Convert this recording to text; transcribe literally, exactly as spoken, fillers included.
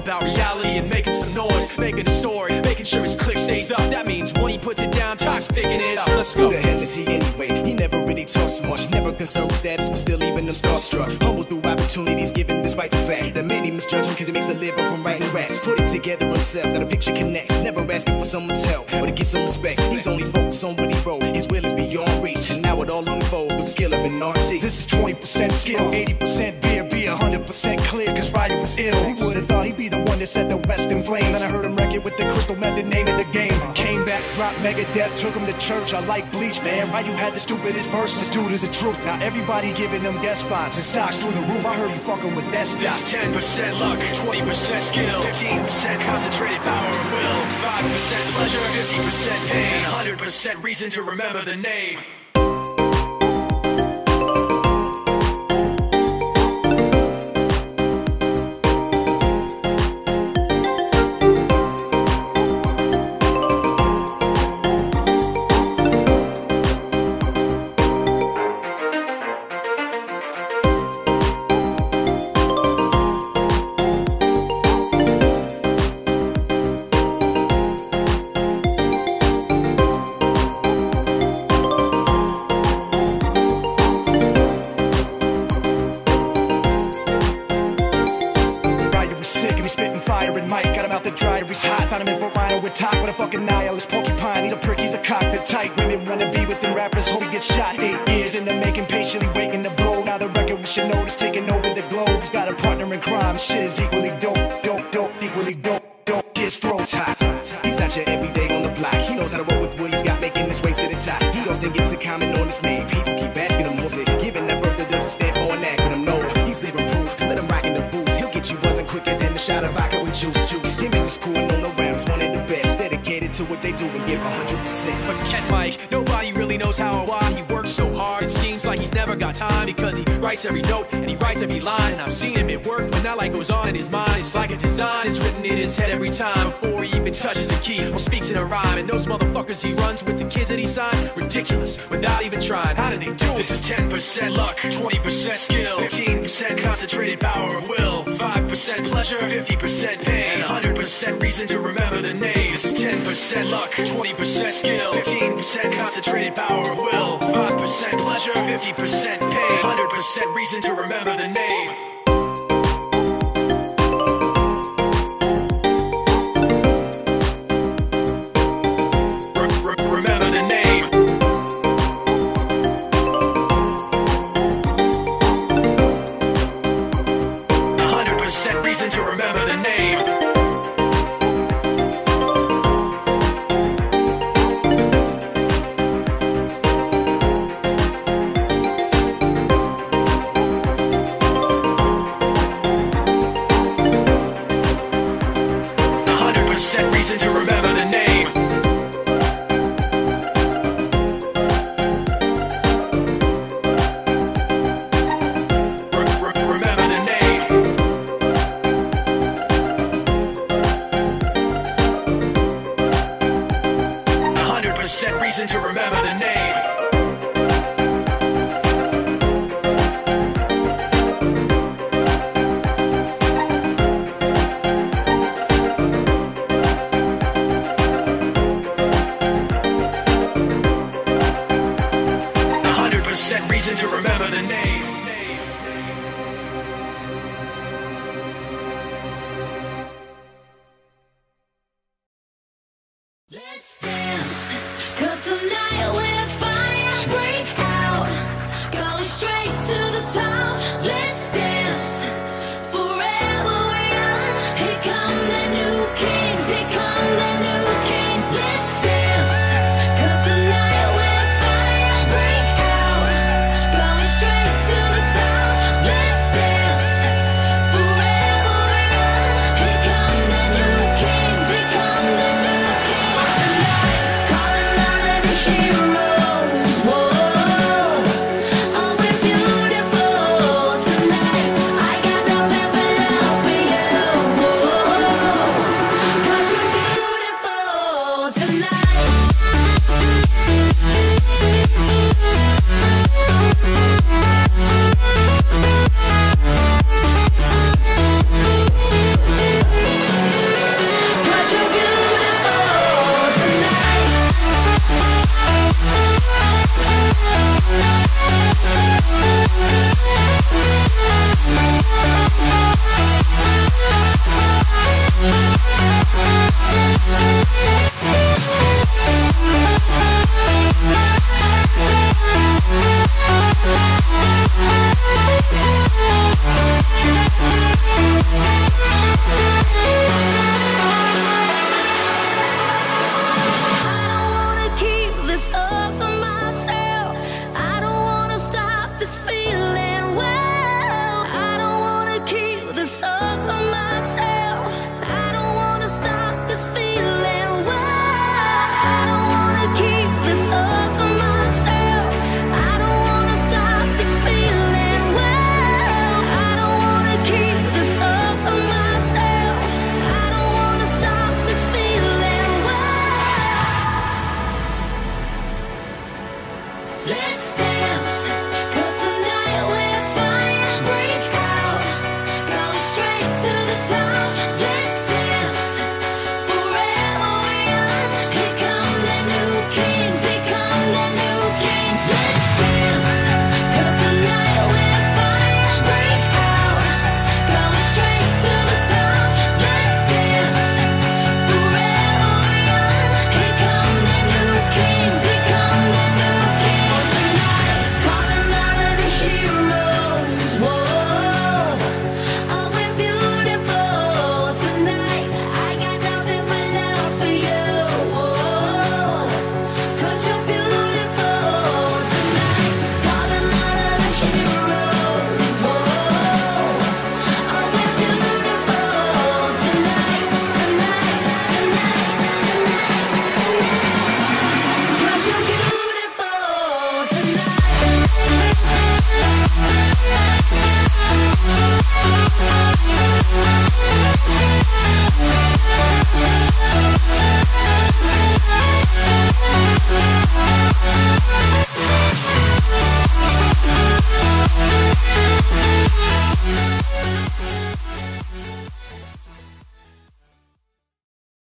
about reality and making some noise, making a story, making sure his click stays up. That means when he puts it down, Tox picking it up. Let's go. Who the hell is he anyway? He never really talks much, never concerned with status, but still even them starstruck. Humble through opportunities given despite the fact that many misjudge him cause he makes a living from writing raps. Put it together himself, now the picture connects. Never asking for someone's help or to get some respect. He's only focused on what he wrote. His will is beyond reach, and now it all unfolds with the skill of an artist. This is twenty percent skill, eighty percent beer, be one hundred percent clear, cause Ryder was ill. He would've thought he'd be the one that set the West in flames. Then I heard him wreck it with the crystal method, name of the game. Came back, dropped Megadeth, took him to church. I like Bleach, man. Ryu had the stupidest verse, this dude is the truth. Now everybody giving them guest spots and stocks through the roof. I heard you fucking with that stock. This is ten percent luck, twenty percent skill, fifteen percent concentrated power of will, five percent pleasure, fifty percent pain, one hundred percent reason to remember the name. He's hot, found him in Fort Rhino with top with a fucking nihilist porcupine. He's a prick, he's a cock, the tight. Women wanna be with them rappers, hope he gets shot. Eight years in the making, patiently waiting to blow. Now the record we should know is taking over the globe. He's got a partner in crime, shit is equally dope, dope, dope, equally dope, dope. His throat's hot. He's not your everyday on the block. He knows how to roll with what he's got, making his way to the top. He often gets a comment on his name. People keep asking him, what's it? Giving that birth that doesn't stand for an acronym. No, he's living proof. Let him rock in the booth. He'll get you buzzing quicker than a shot of vodka with juice, juice. Him and his crew and on the rounds, one of the best. Dedicated to what they do and give one hundred percent. Forget Mike, nobody really knows how or why he works so hard. It seems like he's never got time because he writes every note and he writes every line. And I've seen him at work when that light goes on in his mind. It's like a design is written in his head every time before he even touches a key or speaks in a rhyme. And those motherfuckers he runs with the kids that he signed, ridiculous without even trying. How did they do it? This is ten percent luck, twenty percent skill, fifteen percent concentrated power of will, five percent pleasure, fifty percent pain, and one hundred percent reason to remember the name. This is ten percent luck, twenty percent skill, fifteen percent concentrated power of will, five percent pleasure, fifty percent pain, one hundred percent reason to remember the name. Reason to remember the name. one hundred percent reason to remember the name. Reason to remember the name. one hundred percent reason to remember the name. Let's dance.